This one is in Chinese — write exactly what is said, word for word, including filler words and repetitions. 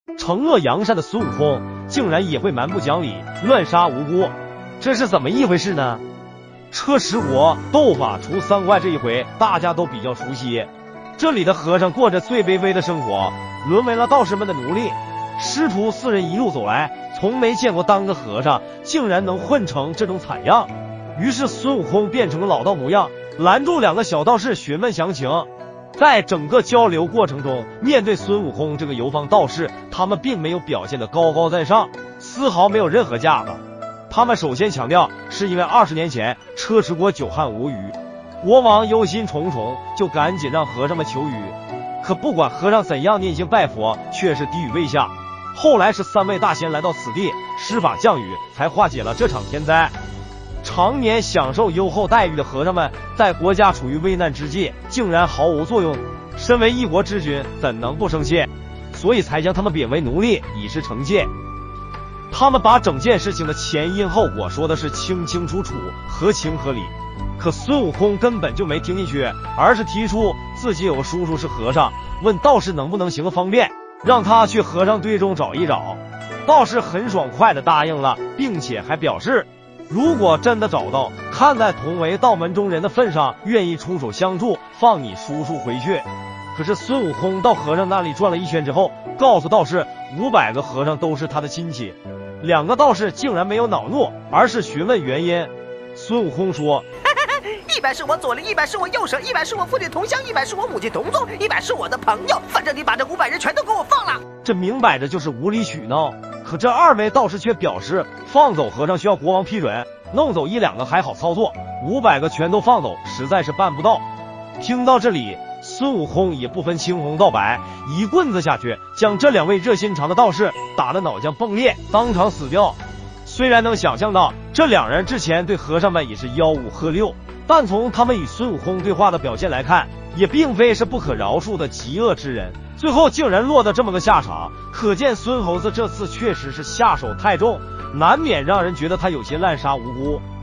惩恶扬善的孙悟空竟然也会蛮不讲理，乱杀无辜，这是怎么一回事呢？车迟国斗法除三怪这一回大家都比较熟悉，这里的和尚过着最卑微的生活，沦为了道士们的奴隶。师徒四人一路走来，从没见过当个和尚竟然能混成这种惨样，于是孙悟空变成了老道模样，拦住两个小道士询问详情。在整个交流过程中，面对孙悟空这个游方道士，他们并没有表现得高高在上，丝毫没有任何架子。他们首先强调，是因为二十年前车迟国久旱无雨，国王忧心忡忡，就赶紧让和尚们求雨。可不管和尚怎样念经拜佛，却是滴雨未下。后来是三位大仙来到此地，施法降雨，才化解了这场天灾。常年享受优厚待遇的和尚们，在国家处于危难之际，竟然毫无作用。身为一国之君，怎能不生气？所以才将他们贬为奴隶，以示惩戒。他们把整件事情的前因后果说的是清清楚楚，合情合理。可孙悟空根本就没听进去，而是提出自己有个叔叔是和尚，问道士能不能行个方便，让他去和尚堆中找一找。道士很爽快地答应了，并且还表示，如果真的找到，看在同为道门中人的份上，愿意出手相助，放你叔叔回去。可是孙悟空到和尚那里转了一圈之后，告诉道士五百个和尚都是他的亲戚。两个道士竟然没有恼怒，而是询问原因。孙悟空说， 一百是我左邻，一百是我右舍，一百是我父亲同乡，一百是我母亲同宗，一百是我的朋友，反正你把这五百人全都给我放了。 这明摆着就是无理取闹。可这二位道士却表示，放走和尚需要国王批准，弄走一两个还好操作，五百个全都放走实在是办不到。听到这里，孙悟空也不分青红皂白，一棍子下去，将这两位热心肠的道士打得脑浆迸裂，当场死掉。虽然能想象到这两人之前对和尚们也是吆五喝六，但从他们与孙悟空对话的表现来看，也并非是不可饶恕的极恶之人，最后竟然落得这么个下场，可见孙猴子这次确实是下手太重，难免让人觉得他有些滥杀无辜。